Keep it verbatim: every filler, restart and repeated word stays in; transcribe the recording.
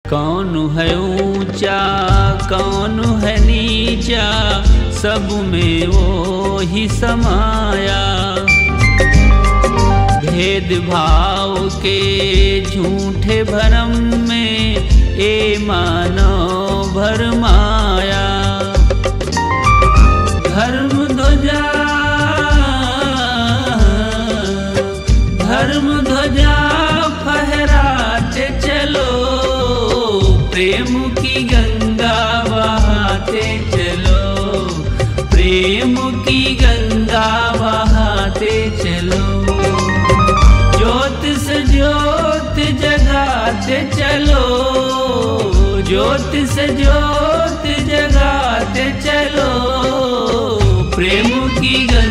कौन है ऊंचा कौन है नीचा, सब में वो ही समाया। भेद भाव के झूठे भरम में ए मानव भरमाया। धर्म ध्वजा धर्म ध्वजा फहराते चलो, प्रेम की गंगा बहाते चलो, प्रेम की गंगा बहाते चलो। ज्योत से ज्योत जगाते चलो, ज्योत से ज्योत जगाते चलो, प्रेम की गंगा